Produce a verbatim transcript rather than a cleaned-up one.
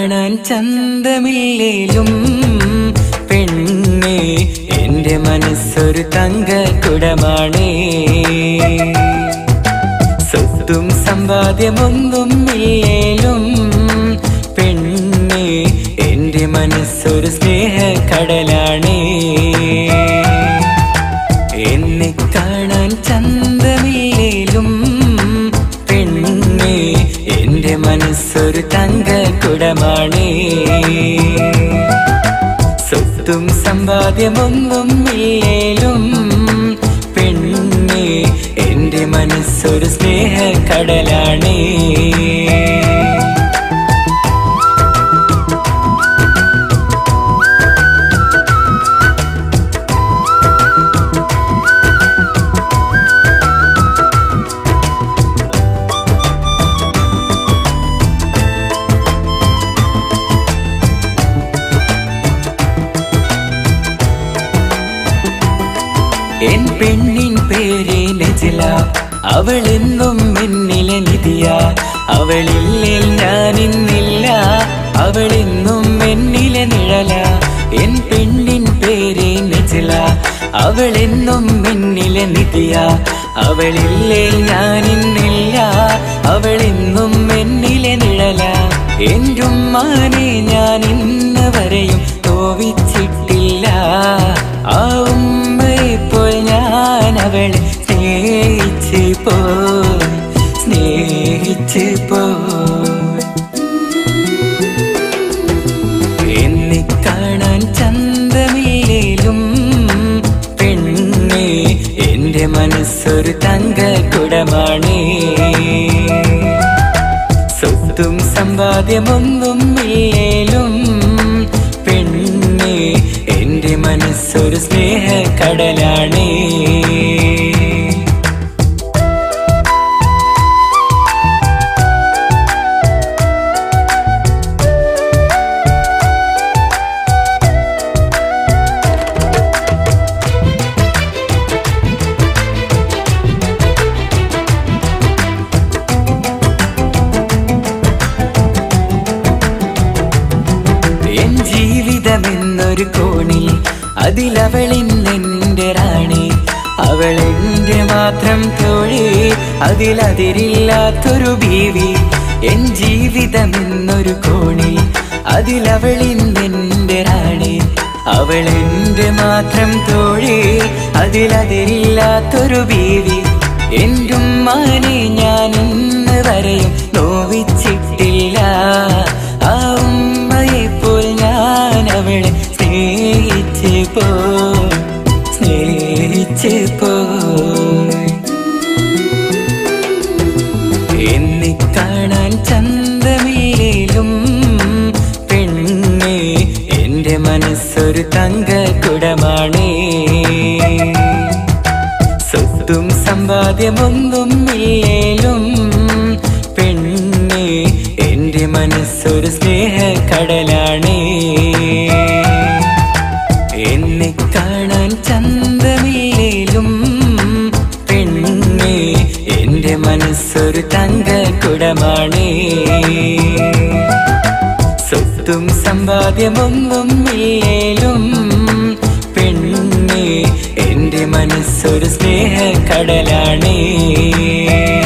കാണാൻ ചന്തമില്ലേലും പെണ്ണേ എന്റെ മനസ്സൊരു തങ്കക്കുടമാണേ. സ്വത്തും സമ്പാദ്യമൊന്നും ഇല്ലേലും പെണ്ണേ എന്റെ മനസ്സൊരു സ്നേഹക്കടലാണേ. എന്നെ കാണാൻ ചന്തമില്ലേലും പെണ്ണേ എന്റെ മനസ്സൊരു തങ്കക്കുടമാണേ. സ്വത്തും സമ്പാദ്യമൊന്നും ഇല്ലേലും പെണ്ണേ എന്റെ മനസ്സൊരു സ്നേഹക്കടലാണേ. എൻ പെണ്ണിൻ പേര് നജ്ല, അവളെന്നും എന്നിലെ നിധിയ. അവളില്ലേ ഞാനിന്നില്ല, അവളെന്നും എന്നിലെ നിഴല. എൻ പെണ്ണിൻ പേര് നജ്ല, അവളെന്നും എന്നിലെ നിധിയ. അവളില്ലേ ഞാനിന്നില്ല, അവളെന്നും എന്നിലെ നിഴല. എൻ്റെ ഉമ്മാനെ ഞാൻ ഇന്ന് വരെയും നോവിച്ചിട്ടില്ല. ആ ഉമ്മയെപ്പോൾ ഞാൻ അവളെ സ്നേഹിച്ച് പോയി, സ്നേഹിച്ച് പോയി. എന്നെ കാണാൻ ചന്തമില്ലേലും പെണ്ണേ എന്റെ മനസ്സൊരു തങ്കക്കുടമാണേ. സ്വത്തും സമ്പാദ്യമൊന്നും ഇല്ലേലും പെണ്ണേ എന്റെ മനസ്സൊരു സ്നേഹക്കടലാണേ. എൻ ജീവിതമെന്നൊരു കോണിൽ അതിലവളിന്നെന്റെ റാണി. അവളെന്റെ മാത്രം തോഴി, അതിലതിരില്ലാത്തൊരു ബീവി. എൻ ജീവിതമെന്നൊരു കോണിൽ അതിലവളിന്നെന്റെ റാണി. അവളെന്റെ മാത്രം തോഴി, അതിലതിരില്ലാത്തൊരു ബീവി. എൻ്റെ ഉമ്മാനെ ഞാൻ ഇന്ന് വരെയും നോവിച്ചിട്ടില്ല. ആ ഉമ്മയെപ്പോൾ ഞാൻ അവളെ സ്നേഹിച്ച് പോയി, സ്നേഹിച്ച് പോയി. എന്നെ കാണാൻ ചന്തമില്ലേലും പെണ്ണേ എന്റെ മനസ്സൊരു തങ്കക്കുടമാണേ. സ്വത്തും സമ്പാദ്യമൊന്നും ഇല്ലേലും പെണ്ണേ എന്റെ മനസ്സൊരു സ്നേഹക്കടലാണേ. എന്നെ കാണാൻ ചന്തമില്ലേലും പെണ്ണേ എന്റെ മനസ്സൊരു തങ്കക്കുടമാണേ. സ്വത്തും സമ്പാദ്യമൊന്നും ഇല്ലേലും പെണ്ണേ എന്റെ മനസ്സൊരു സ്നേഹക്കടലാണേ.